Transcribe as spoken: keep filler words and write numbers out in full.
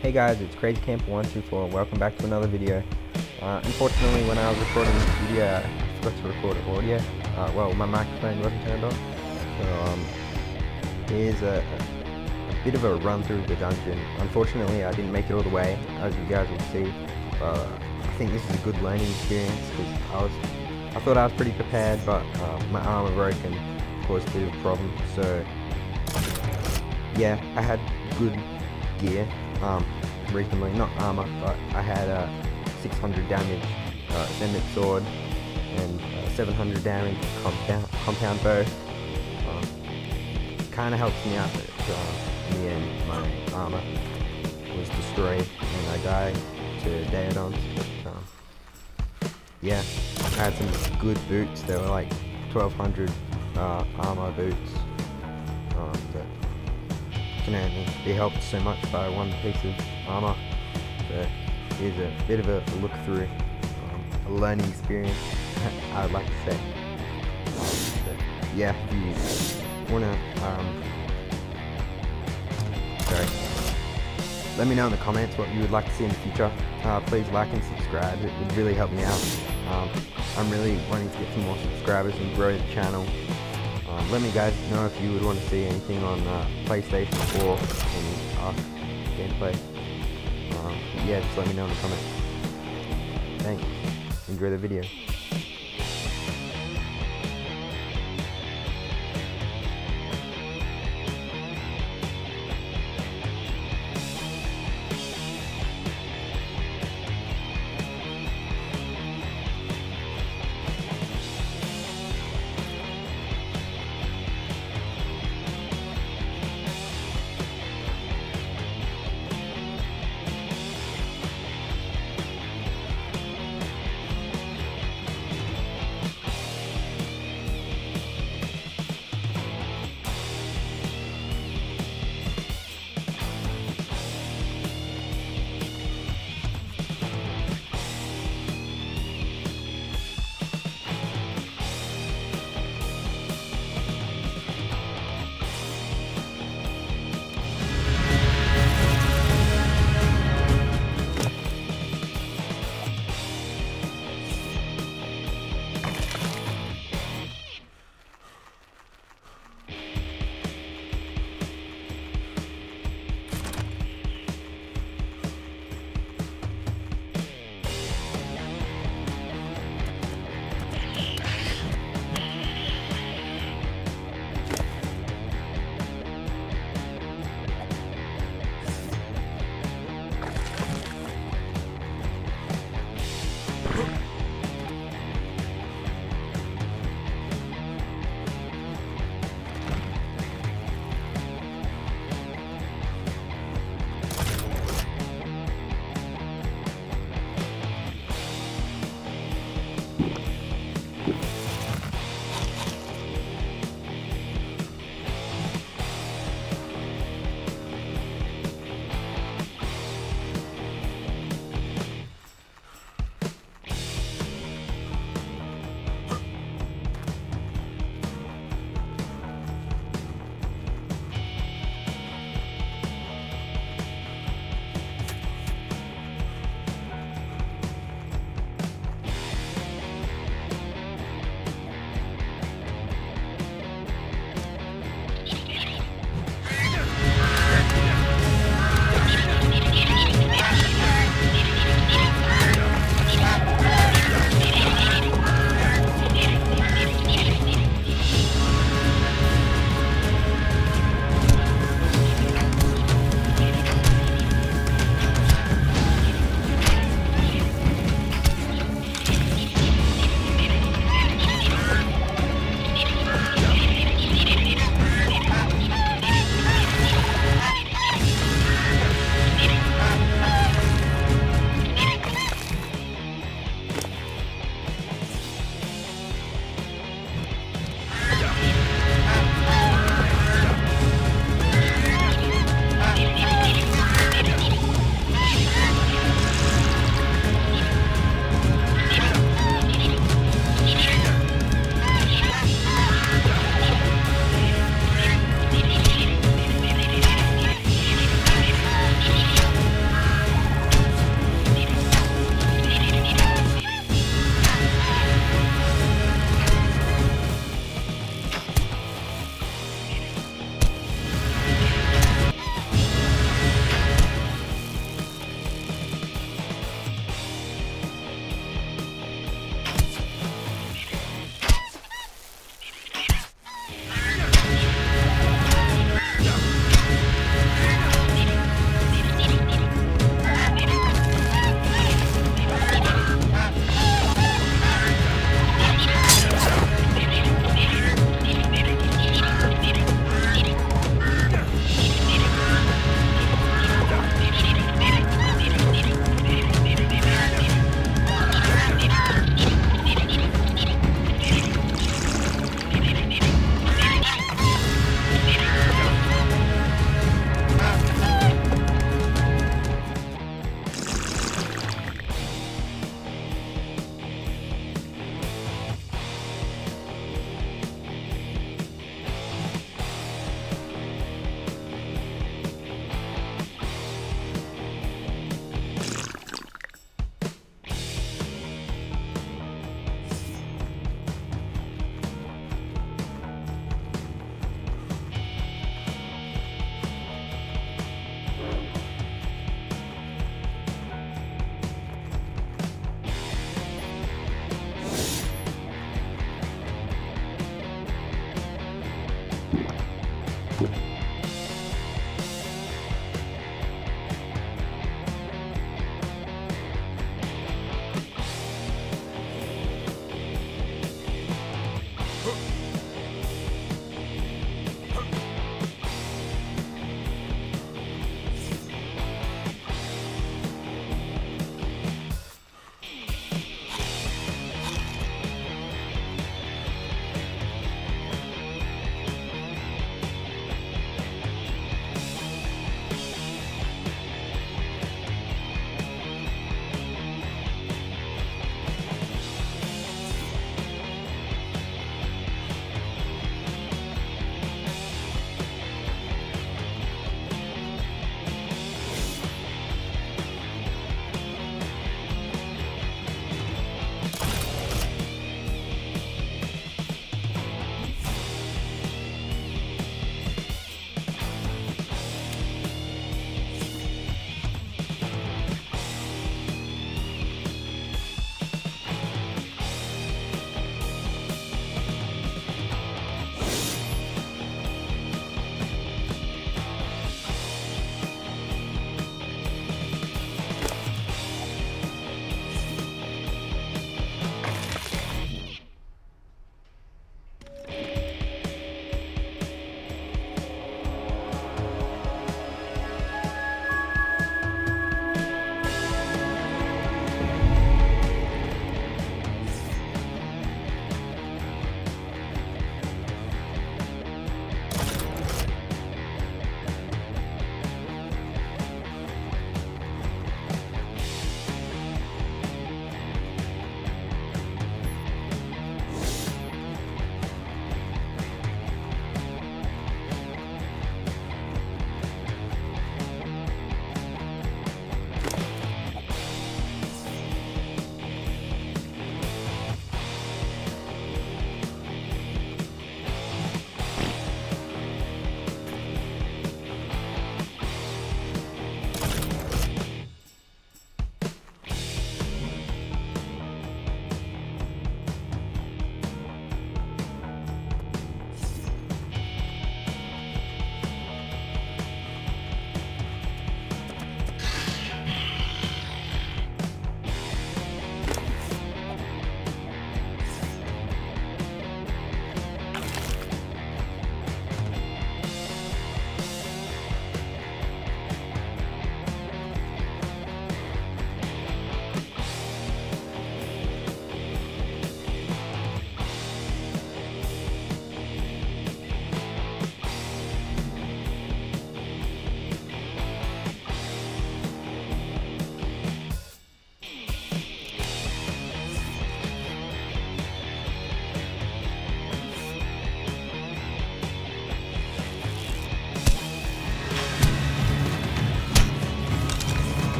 Hey guys, it's Crazy Camper one two four. Welcome back to another video. Uh, unfortunately, when I was recording this video, I forgot to record audio. Uh, well, my microphone wasn't turned on. So um, here's a, a bit of a run through the dungeon. Unfortunately, I didn't make it all the way, as you guys will see. Uh, I think this is a good learning experience because I was, I thought I was pretty prepared, but uh, my armor broke and caused a bit of a problem. So yeah, I had good gear. Um, recently, not armor, but I had a six hundred damage uh, ascendant sword and uh, seven hundred damage compound, compound bow. Um, kind of helps me out, but uh, in the end my armor was destroyed and I died to Daedons. But, um, yeah, I had some good boots. They were like twelve hundred uh, armor boots. Um, that can only be helped so much by one piece of armor. So here's a bit of a look through, um, a learning experience, I would like to say. But yeah, if you wanna, um, sorry, let me know in the comments what you would like to see in the future. Uh, please like and subscribe, it would really help me out. Um, I'm really wanting to get some more subscribers and grow the channel. Um, let me guys know if you would want to see anything on uh, PlayStation four and Ark gameplay. Um, yeah, just let me know in the comments. Thanks. Enjoy the video.